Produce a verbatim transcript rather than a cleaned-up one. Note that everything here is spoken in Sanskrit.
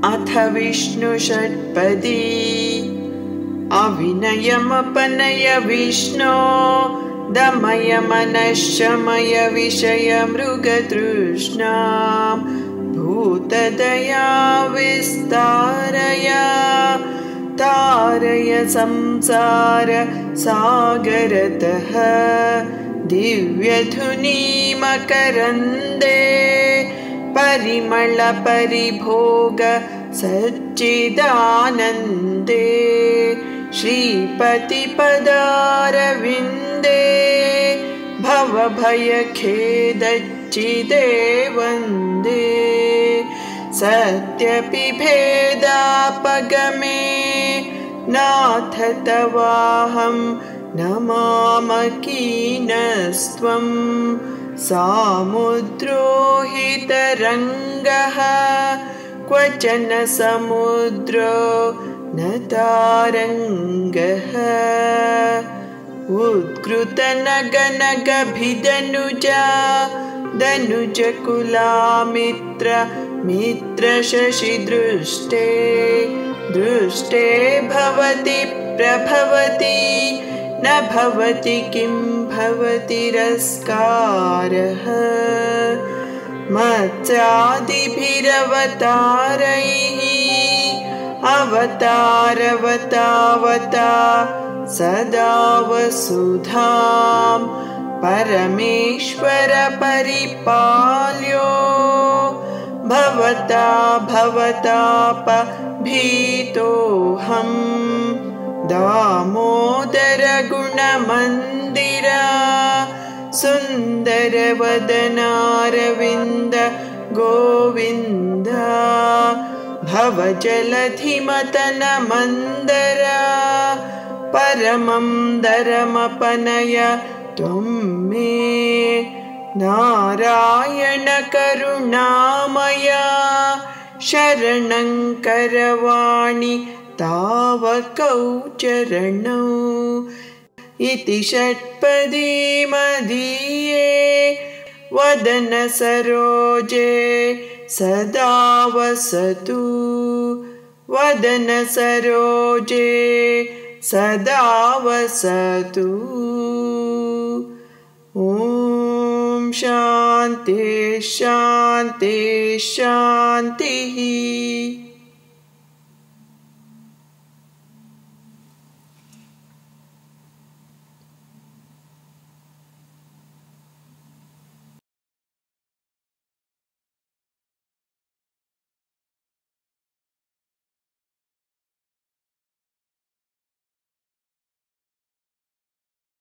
अथ विष्णुषट्पदी अविनयमपनय विष्णो दमय मनश्शमय विषय मृगतृष्णां भूतदया विस्तारय तारय संसार सागरतः दिव्यधुनी मकरन्दे परिमल परिभोग सच्चिदानन्दे श्रीपति पदारविन्दे भवभयखेदच्चिदे वन्दे सत्यपि भेदापगमे नाथ तवाहं नमामकीनस्त्वं सामुद्रो हि तरङ्गः क्वचन समुद्रो न तारङ्गः उद्घृतनगनगभिदनुजा दनुजकुलामित्र मित्र शशिदृष्टे दृष्टे भवति प्रभवति न भवति किं भवति रस्कारः मत्स्यादिभिरवतारैः अवतारवतावता सदा वसुधां परमेश्वर परिपाल्यो भवता भवताप भीतोऽहं दामोदर गुणमन्दिरा सुन्दर वदनारविन्द गोविन्द भवजलधिमतन मन्दरा परमं दरमपनय त्वं मे नारायण करुणामया शरणं करवाणि तावकौ चरणौ इति षट्पदी मदीये वदन सरोजे सदा वसतु वदन सरोजे सदा वसतु। ॐ शान्ति शान्ति शान्तिः।